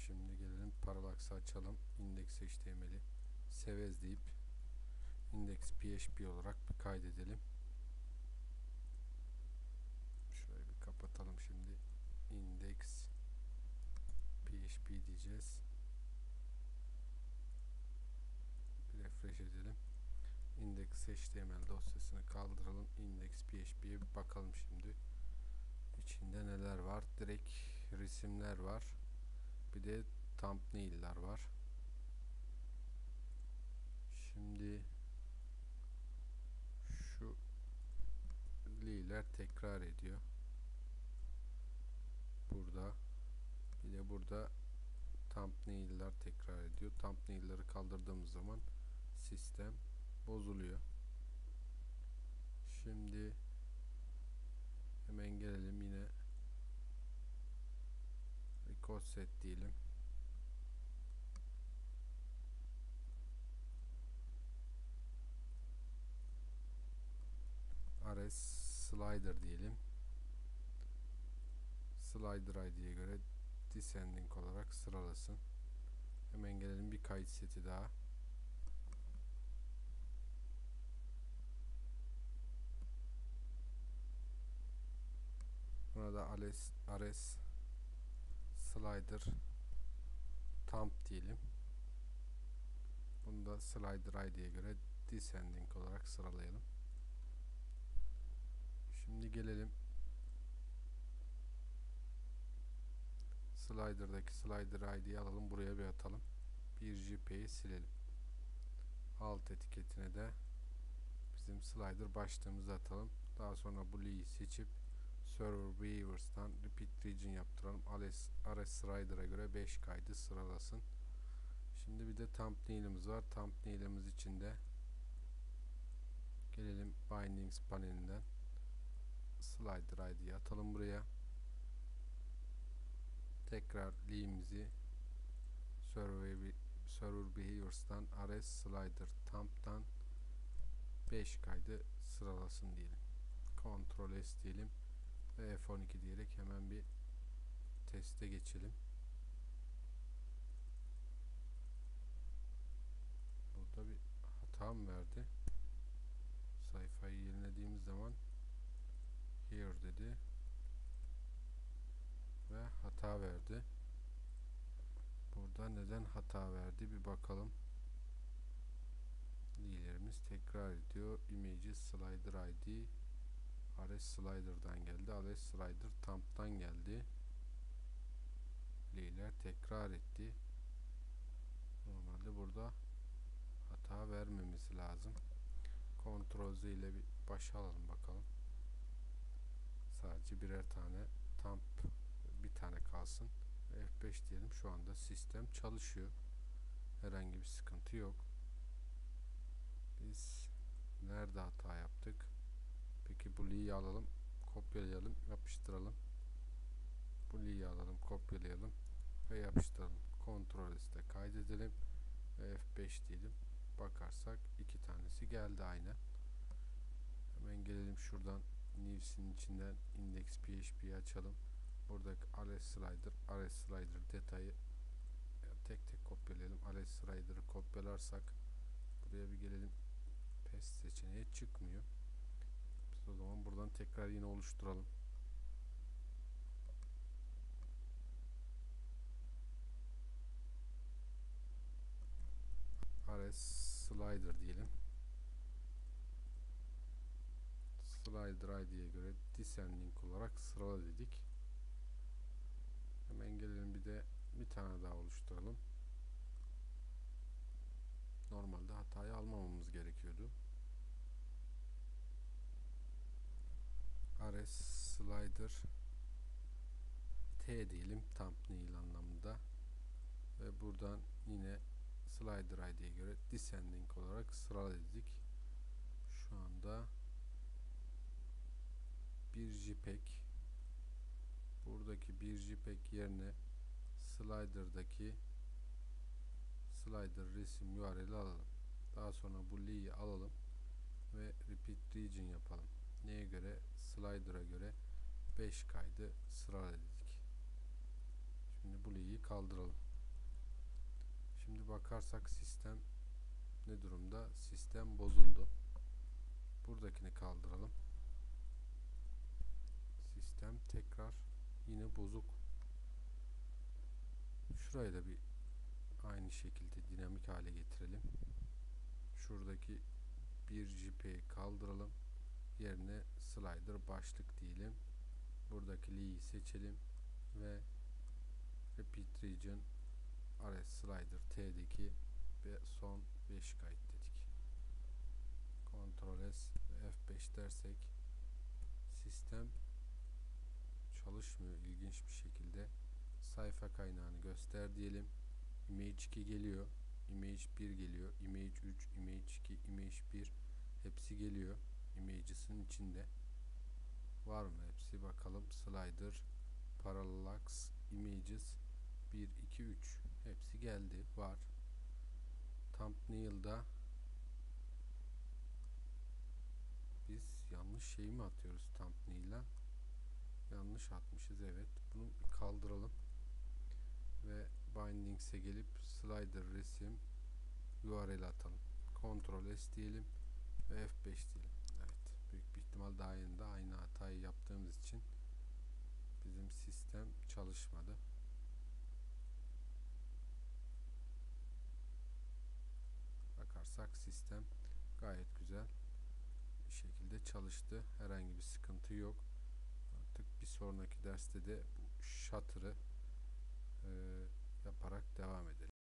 Şimdi gelelim Parallax'ı açalım. Index HTML'i sevez deyip index PHP olarak bir kaydedelim. Şurayı bir kapatalım şimdi. Index PHP diyeceğiz. Bir refresh edelim. Index HTML dosyasını kaldıralım. Index PHP'ye bir bakalım şimdi. İçinde neler var? Direkt resimler var. Bir de thumbnail'lar var. Şimdi şu li'ler tekrar ediyor. Burada bir de burada thumbnail'lar tekrar ediyor. Thumbnail'ları kaldırdığımız zaman sistem bozuluyor. Şimdi hemen gelelim yine record set diyelim. RS slider diyelim. Slider ID'ye göre descending olarak sıralasın. Hemen gelelim bir kayıt seti daha. Buna da RS slider thumb diyelim. Bunu da slider ID'ye göre descending olarak sıralayalım. Şimdi gelelim slider'daki slider ID'yi alalım, buraya bir atalım. Bir JP'yi silelim. Alt etiketine de bizim slider başlığımızı atalım. Daha sonra bu li'yi seçip server behavior'dan repeat region yaptıralım. RS slider'a göre 5 kaydı sıralasın. Şimdi bir de thumbnail'imiz var. Thumbnail'imiz için de gelelim bindings panelinden slider ID'yi atalım buraya. Tekrar li'imizi server behaviors'tan RS slider thumb'dan 5 kaydı sıralasın diyelim. Ctrl S diyelim ve F12 diyerek hemen bir teste geçelim. Burada bir hata mı verdi? Sayfayı yenilediğimiz zaman here dedi ve hata verdi. Burada neden hata verdi bir bakalım. Li'lerimiz tekrar ediyor. Images slider ID RS slider'dan geldi. RS slider thumb'dan geldi. Li'ler tekrar etti. Normalde burada hata vermemesi lazım. Ctrl Z ile bir başa alalım bakalım. Sadece birer tane thumb, bir tane kalsın. F5 diyelim. Şu anda sistem çalışıyor. Herhangi bir sıkıntı yok. Biz nerede hata yaptık? Peki bu li'yi alalım, kopyalayalım, yapıştıralım. Bu li'yi alalım, kopyalayalım ve yapıştıralım. Ctrl S'te kaydedelim ve F5 diyelim. Bakarsak iki tanesi geldi aynen. Hemen gelelim şuradan news'in içinden index PHP'yi açalım. Buradaki RS slider detayı tek tek kopyalayalım. RS slider'ı kopyalarsak buraya bir gelelim. Paste seçeneği çıkmıyor. Biz o zaman buradan tekrar yine oluşturalım. RS slider diyelim. Slider ID'ye göre descending olarak sırala dedik. Hemen gelelim bir tane daha oluşturalım. Normalde hatayı almamamız gerekiyordu. RS slider T diyelim thumbnail anlamında ve buradan yine slider ID'ye göre descending olarak sırala dedik. Şu anda bir JPEG, buradaki bir JPEG yerine slider'daki slider resim URL'i alalım. Daha sonra bu li'yi alalım ve repeat region yapalım. Neye göre? Slider'a göre 5 kaydı sırala dedik. Şimdi bu li'yi kaldıralım. bir bakarsak sistem ne durumda? Sistem bozuldu. Buradakini kaldıralım. Sistem tekrar yine bozuk. Şurayı da bir aynı şekilde dinamik hale getirelim. Şuradaki bir JP'yi kaldıralım. Yerine slider başlık diyelim. Buradaki Lee'yi seçelim ve Repeat Region RS Slider T'deki ve son 5 kayıt dedik. Ctrl S ve F5 dersek sistem çalışmıyor ilginç bir şekilde. Sayfa kaynağını göster diyelim. Image 2 geliyor. Image 1 geliyor. Image 3, Image 2, Image 1 hepsi geliyor. Images'ın içinde. Var mı hepsi? Bakalım. Slider, Parallax, Images 1, 2, 3 hepsi geldi. Var. Thumbnail'da biz yanlış şeyi mi atıyoruz thumbnail'a? Yanlış atmışız, evet. Bunu kaldıralım ve Bindings'e gelip slider resim URL atalım. Ctrl S diyelim ve F5 diyelim. Evet. Büyük bir ihtimal daha yeni de aynı hatayı yaptığımız için bizim sistem çalışmadı. Bakarsak sistem gayet güzel bir şekilde çalıştı. Herhangi bir sıkıntı yok. Artık bir sonraki derste de bu shutter'ı yaparak devam edelim.